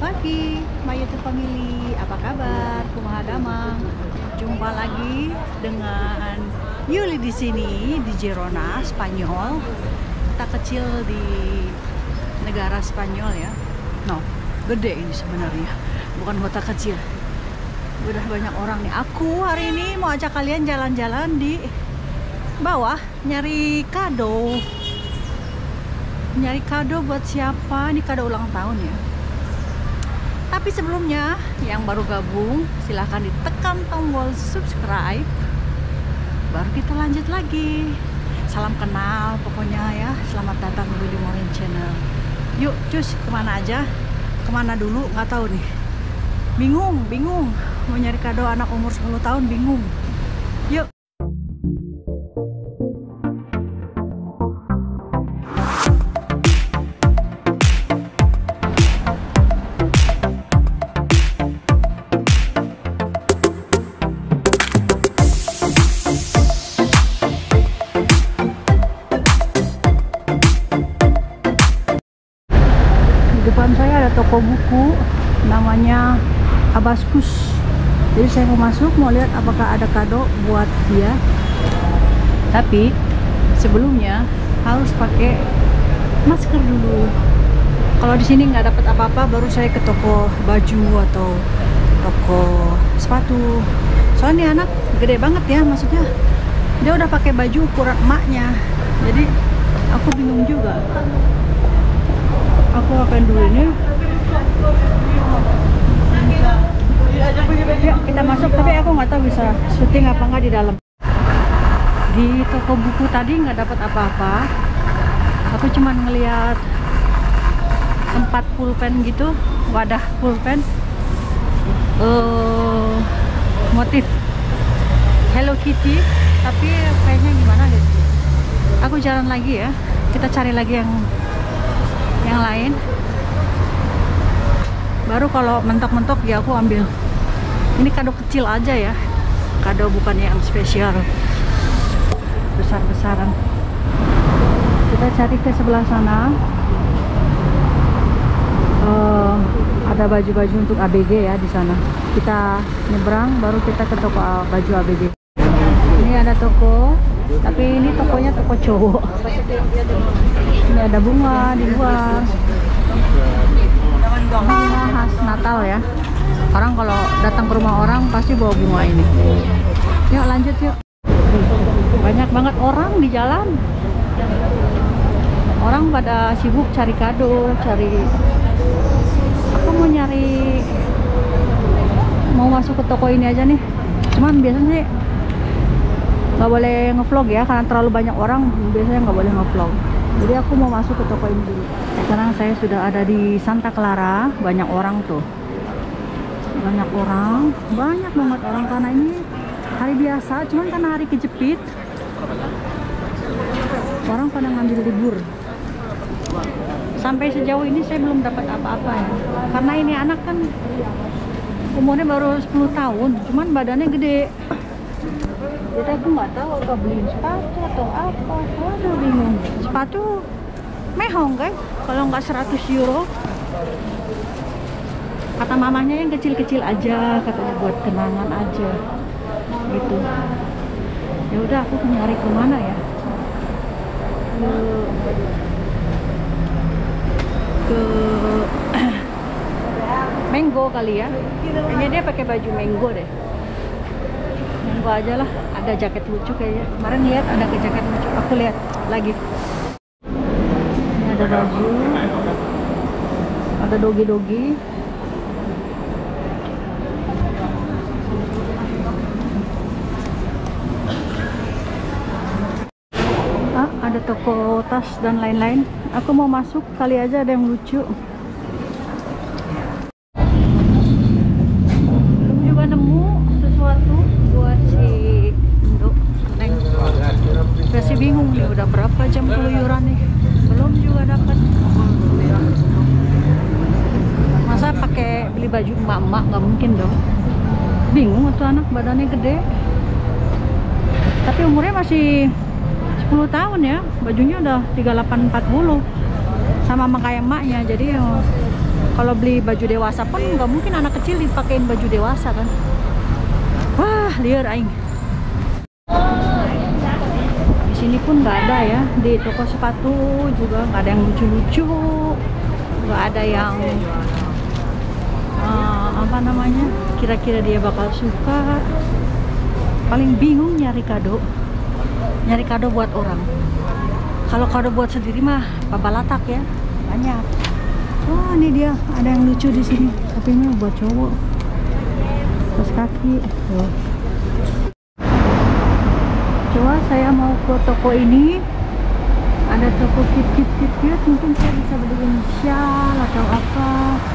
pagi, my YouTube family. Apa kabar? Kumaha damang. Jumpa lagi dengan Yuli di sini di Girona, Spanyol. Kita kecil di negara Spanyol ya. No, gede ini sebenarnya. Bukan kota kecil. Udah banyak orang nih. Aku hari ini mau ajak kalian jalan-jalan di bawah nyari kado. Nyari kado buat siapa? Ini kado ulang tahun ya. Tapi sebelumnya, yang baru gabung, silahkan ditekan tombol subscribe. Baru kita lanjut lagi. Salam kenal pokoknya ya. Selamat datang di Willy Morin Channel. Yuk, cus, kemana aja? Kemana dulu? Nggak tahu nih. Bingung. Mau nyari kado anak umur 10 tahun, bingung. Yuk. Depan saya ada toko buku namanya Abaskus. Jadi saya mau masuk, mau lihat apakah ada kado buat dia. Tapi sebelumnya harus pakai masker dulu. Kalau di sini nggak dapat apa-apa, baru saya ke toko baju atau toko sepatu. Soalnya anak gede banget ya, maksudnya dia udah pakai baju ukuran emaknya. Jadi aku bingung juga. Aku akan dulu ini. Ya, kita masuk, tapi aku nggak tahu bisa syuting apa nggak di dalam. Di toko buku tadi nggak dapat apa-apa. Aku cuma ngeliat tempat pulpen gitu, wadah pulpen, motif Hello Kitty. Tapi kayaknya gimana deh. Aku jalan lagi ya. Kita cari lagi yang lain. Baru kalau mentok-mentok ya aku ambil. Ini kado kecil aja ya, kado bukan yang spesial besar-besaran. Kita cari ke sebelah sana. Ada baju-baju untuk ABG ya di sana. Kita nyebrang baru kita ke toko baju ABG. Ini ada toko, tapi ini tokonya toko cowok. Ini ada bunga di luar. Bunga khas Natal ya. Orang kalau datang ke rumah orang pasti bawa bunga ini. Yuk lanjut yuk. Banyak banget orang di jalan. Orang pada sibuk cari kado, aku mau masuk ke toko ini aja nih. Cuman biasanya sih nggak boleh ngevlog ya, karena terlalu banyak orang. Biasanya nggak boleh ngevlog. Jadi aku mau masuk ke toko ini dulu. Sekarang saya sudah ada di Santa Clara. Banyak orang tuh. Banyak banget orang, karena ini hari biasa. Cuman karena hari kejepit, orang pada ngambil libur. Sampai sejauh ini saya belum dapat apa-apa ya. Karena ini anak kan umurnya baru 10 tahun. Cuman badannya gede. Jadi aku nggak tahu apa beliin sepatu atau apa. Waduh, bingung. Sepatu mehong kan? Kalau nggak 100 euro. Kata mamanya yang kecil-kecil aja, katanya buat kenangan aja. Gitu. Ya udah, aku nyari kemana ya? Ke Mango kali ya. Kayaknya dia pakai baju Mango deh. Mango aja lah. Ada jaket lucu kayaknya. Kemarin lihat ada ke jaket lucu. Aku lihat lagi. Ini ada baju. Ada dogi-dogi. Ada toko tas dan lain-lain. Aku mau masuk, kali aja ada yang lucu. Belum juga nemu sesuatu buat si Indo Neng. Masih bingung nih, udah berapa jam keluyuran nih, belum juga dapat. Masa pakai beli baju emak-emak, nggak mungkin dong. Bingung tuh anak, badannya gede tapi umurnya masih 10 tahun ya, bajunya udah 38-40 sama kayak emaknya. Jadi Kalau beli baju dewasa pun nggak mungkin anak kecil dipakein baju dewasa kan. Wah, liar aing. Di sini pun nggak ada ya, di toko sepatu juga nggak ada yang lucu-lucu, nggak ada yang apa namanya, kira-kira dia bakal suka. Paling bingung nyari kado buat orang. Kalau kado buat sendiri mah babalatak ya, banyak. Oh, ini dia ada yang lucu di sini, tapi ini buat cowok. Kaos kaki. Tuh. Coba saya mau ke toko ini. Ada toko kit. Mungkin saya bisa beliin shawl atau apa.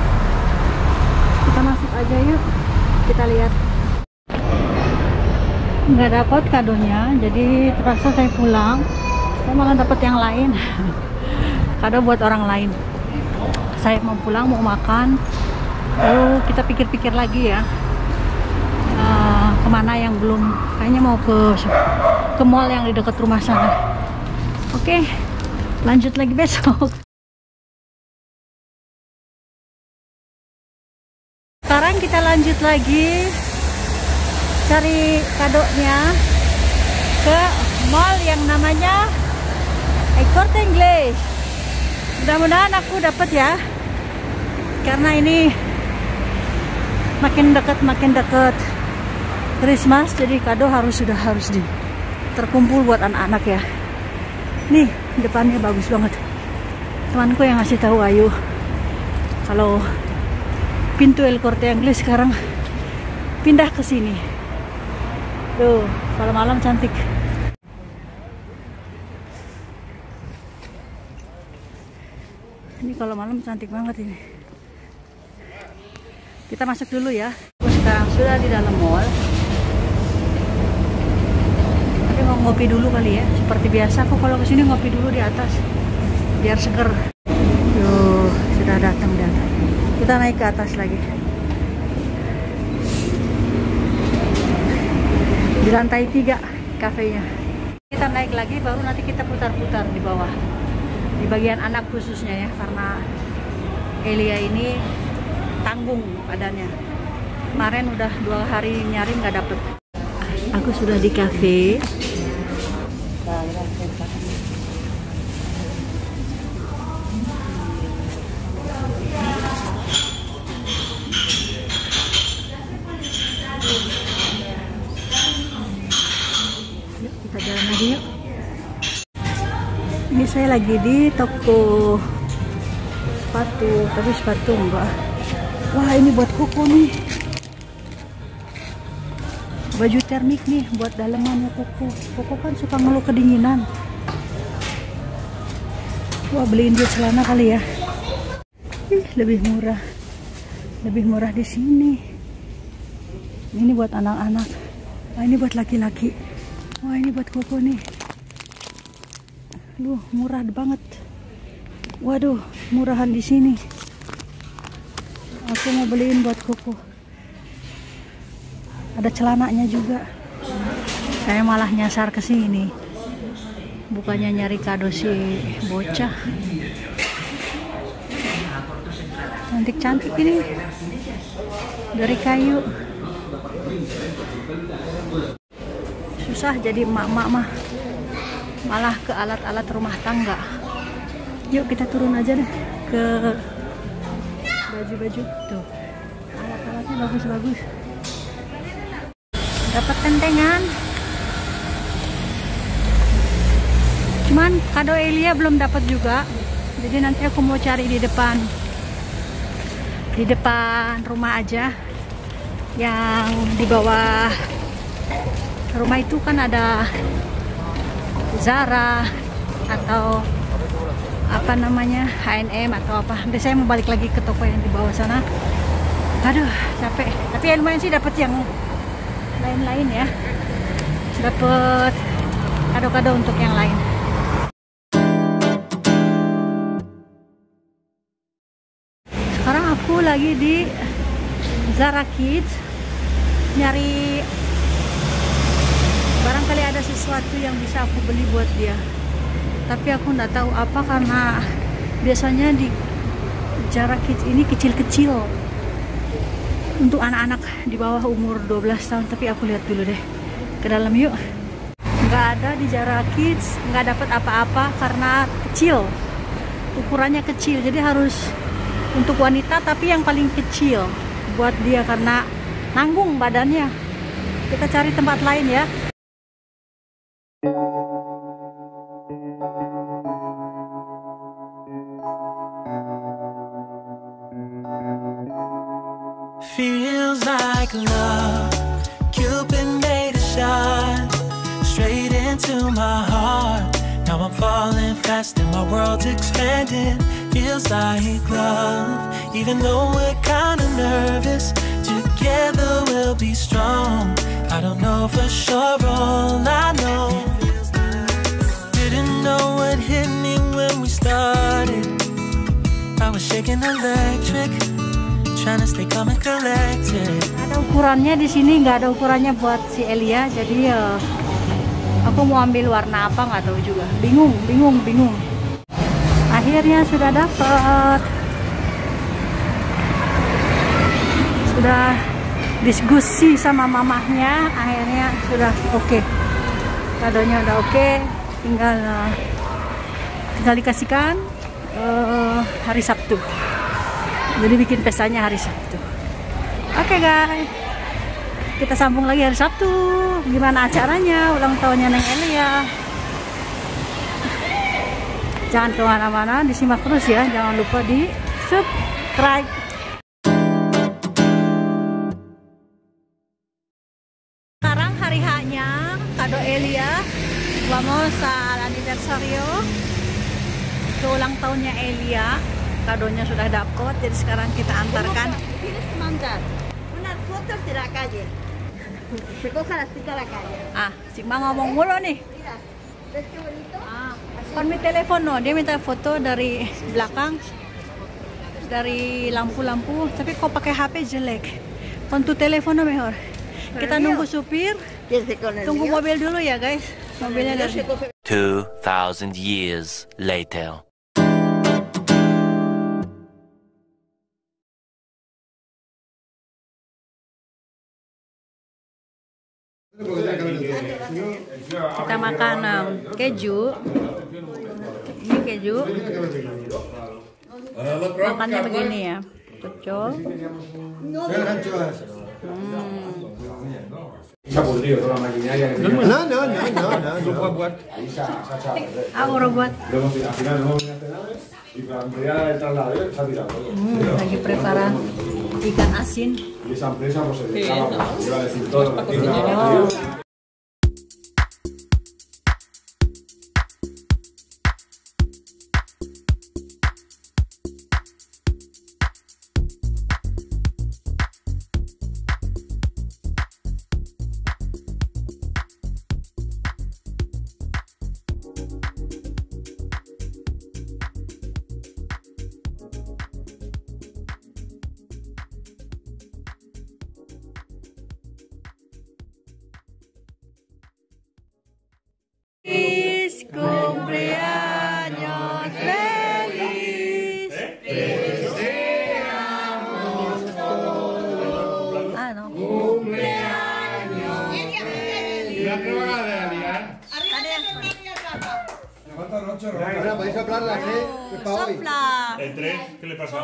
Kita masuk aja yuk. Kita lihat. Nggak dapat kadonya, jadi terpaksa saya pulang. Saya malah dapat yang lain. Kado buat orang lain. Saya mau pulang, mau makan. Lalu kita pikir-pikir lagi ya. Kemana yang belum, kayaknya mau ke mall yang di dekat rumah sana. Oke, lanjut lagi besok. Sekarang kita lanjut lagi cari kadonya ke mall yang namanya El Corte Inglés. Mudah-mudahan aku dapat ya, karena ini makin dekat Christmas, jadi kado harus terkumpul buat anak-anak ya. Nih depannya bagus banget. Temanku yang ngasih tahu Ayu kalau pintu El Corte Inglés sekarang pindah ke sini. Tuh, kalau malam cantik. Ini kalau malam cantik banget ini. Kita masuk dulu ya. Sekarang sudah di dalam mall. Tapi mau ngopi dulu kali ya. Seperti biasa aku kalau kesini ngopi dulu di atas, biar seger. Tuh, sudah datang. Kita naik ke atas lagi. Di lantai 3 kafenya. Kita naik lagi, baru nanti kita putar-putar di bawah. Di bagian anak khususnya ya, karena Elia ini tanggung badannya. Kemarin udah 2 hari nyari nggak dapet. Aku sudah di kafe. Yuk, kita jalan lagi yuk. Ini saya lagi di toko sepatu, tapi sepatu enggak. Wah, ini buat koko nih. Baju termik nih buat dalemannya koko. Koko kan suka ngeluh kedinginan. Wah, beliin dia celana kali ya. Lebih murah di sini. Ini buat anak-anak. Wah, ini buat laki-laki. Wah, ini buat koko nih. Murah banget. Waduh, murahan di sini. Aku mau beliin buat koko. Ada celananya juga. Saya malah nyasar ke sini. Bukannya nyari kado si bocah. Cantik-cantik ini. Dari kayu. Susah jadi emak-emak mah. Malah ke alat-alat rumah tangga. Yuk kita turun aja deh ke baju-baju tuh. Alat-alatnya bagus-bagus. Dapat tentengan. Cuman kado Elia belum dapat juga. Jadi nanti aku mau cari di depan rumah aja. Yang di bawah rumah itu kan ada Zara atau apa namanya, H&M atau apa. Nanti saya mau balik lagi ke toko yang di bawah sana. Aduh, capek. Tapi ya lumayan sih dapat yang lain-lain ya. Dapat kado-kado untuk yang lain. Sekarang aku lagi di Zara Kids nyari barangkali ada sesuatu yang bisa aku beli buat dia. Tapi aku nggak tahu apa, karena biasanya di Jara Kids ini kecil-kecil untuk anak-anak di bawah umur 12 tahun, tapi aku lihat dulu deh ke dalam yuk. Nggak ada di Jara Kids, nggak dapat apa-apa karena kecil, ukurannya kecil, jadi harus untuk wanita tapi yang paling kecil buat dia karena nanggung badannya. Kita cari tempat lain ya. Feels like love, Cupid made a shot straight into my heart. Now I'm falling fast and my world's expanding. Feels like love, even though we're kinda nervous. Together we'll be strong. I don't know for sure, all I know. Didn't know what hit me when we started. I was shaking electric. Trying to stay calm and collected. Ada ukurannya di sini, nggak ada ukurannya buat si Elia, jadi ya aku mau ambil warna apa nggak tahu juga. Bingung. Akhirnya sudah dapat. Sudah diskusi sama mamahnya, akhirnya sudah oke. Kadonya udah oke, tinggal dikasihkan hari Sabtu. Jadi bikin pestanya hari Sabtu. Oke guys, kita sambung lagi hari Sabtu. Gimana acaranya ulang tahunnya Neng Elia? Jangan kemana-mana, disimak terus ya. Jangan lupa di subscribe. Sekarang hari H-nya kado Elia. Vamos al aniversario. Ke ulang tahunnya Elia. Kadonya sudah dapat, jadi sekarang kita antarkan. Si Ma ngomong mulu nih. Kon mi telepon no, dia minta foto dari belakang, dari lampu-lampu, tapi kok pakai HP jelek. Kon tu telepon no mejor. Kita nunggu supir, tunggu mobil dulu ya guys. Mobilnya dari 2,000 years later. Kita makan keju. Ini keju. Makannya begini ya. Cocok. Buat. Lagi preparan ikan asin. Feliz cumpleaños feliz. Cumpleaños feliz. ¿Podéis soplarlas, Sopla. El 3, ¿qué le pasa?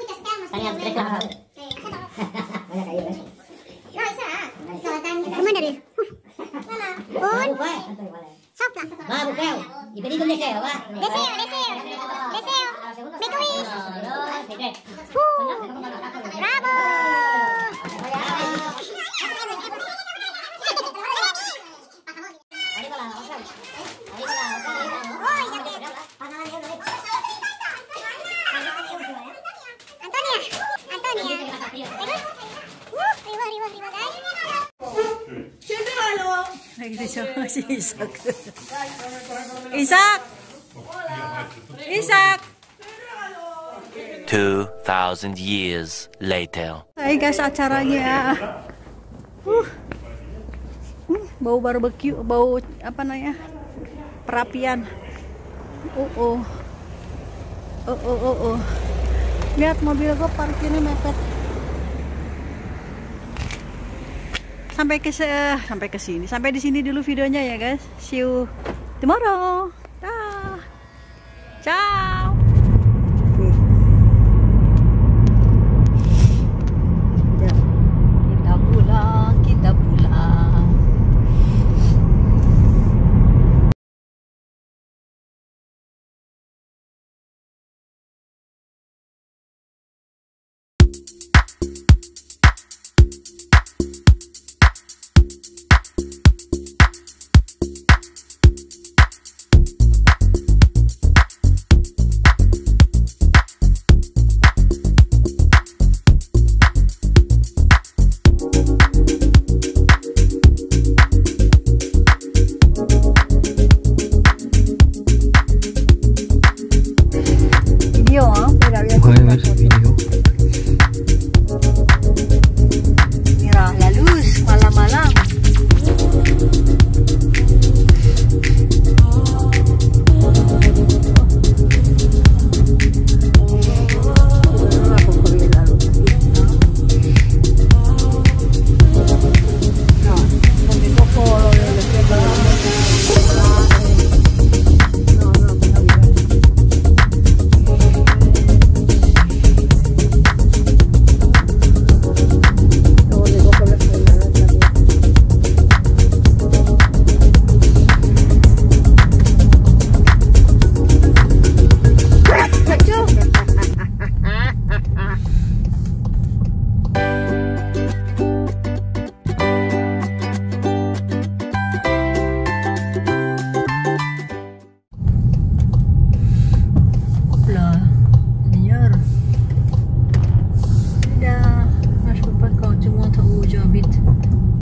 Sopla. Va, Bufeo. Y pedid un deseo, va. Deseo. Make a wish. 1, 2, 3. ¡Bravo! Antonia. Arriba, guys. Lagi dicoba si Isak. Isak. 2,000 years later. Hai guys, acaranya. Bau barbecue, bau apa namanya? Perapian. Lihat mobil gue parkirnya mepet. Sampai ke sini. Sampai di sini dulu videonya ya guys. See you tomorrow. Dah. Ciao.